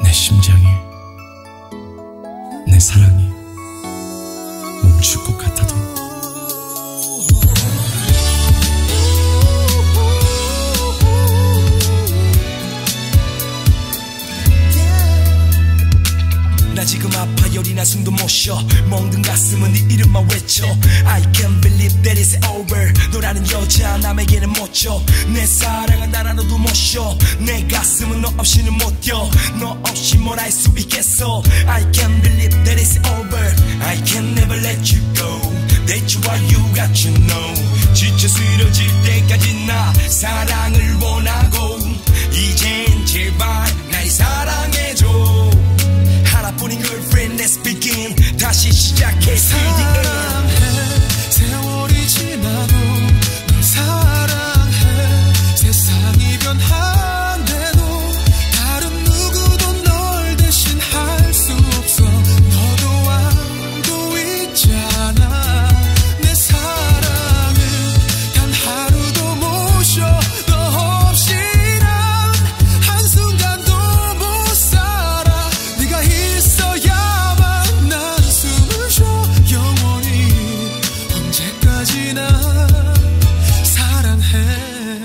내 심장이, 내 사랑이 멈출 것 같아도 나 지금 아파 열이나 숨도 못 쉬어 멍든 가슴은 네 이름만 외쳐 I can't believe that it's over 너라는 여자 남에게는 못 줘 내 사랑은 나라너도 못 쉬어 내 가슴은 너 없이는 못 뛰어 너 없이 뭘 할 수 있겠어 I can't believe that it's over I can never let you go That's why you got to know 지쳐 쓰러질 때까지 나 사랑을 원하고 이젠 제발 날 사랑해줘 하나뿐인 girlfriend let's begin 다시 시작해 사랑해 세월이 지나도 널 사랑해 세상이 변한데도 다른 누구도 널 대신할 수 없어 너도 알고 있잖아 내 사랑은 단 하루도 못 쉬어 너 없이 난 한순간도 못 살아 네가 있어야만 난 숨을 쉬어 영원히 언제까지나 사랑해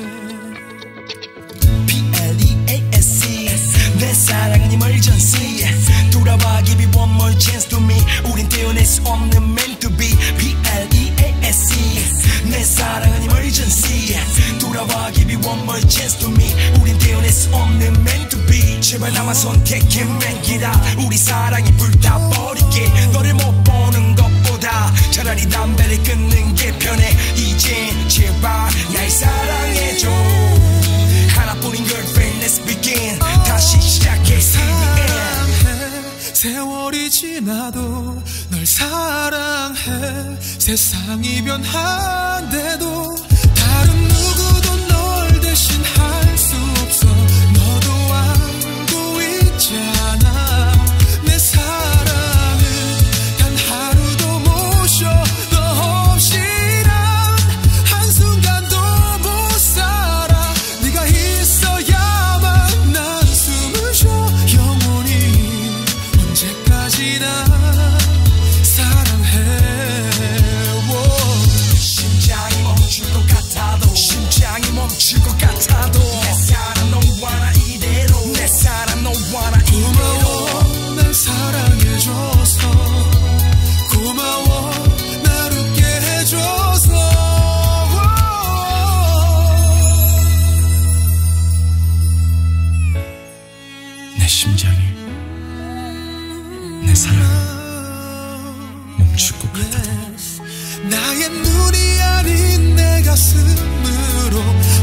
P.L.E.A.S.C 내 사랑은 emergency 돌아와 give me one more chance to me 우린 떼어낼 수 없는 meant to be P.L.E.A.S.C 내 사랑은 emergency 돌아와 give me one more chance to me 우린 떼어낼 수 없는 meant to be 제발 나만 선택해 맥기라 우리 사랑이 불타버리게 너를 못 보는 것보다 차라리 담배를 끊는 게 편해 이젠 제발 날 사랑해줘 하나뿐인 girlfriend let's begin 다시 시작해 사랑해 세월이 지나도 널 사랑해 세상이 변한데도 다른 누구도 널 대신할 수 없어 너도 알고 있잖아 내 사랑은 단 하루도 못 쉬어 너 없이 난 한순간도 못 살아 네가 있어야만 난 숨을 쉬어 영원히 언제까지나 사랑해 심장이 멈출 것 같아도 심장이 멈출 것 같아도 내 사랑 너와 나 이대로 내 사랑 너와 나 이대로 고마워 날 사랑해줘서 고마워 날 웃게 해줘서 내 심장이, 내 사랑이 멈출 것 같아도 나의 눈이 아닌 내 가슴으로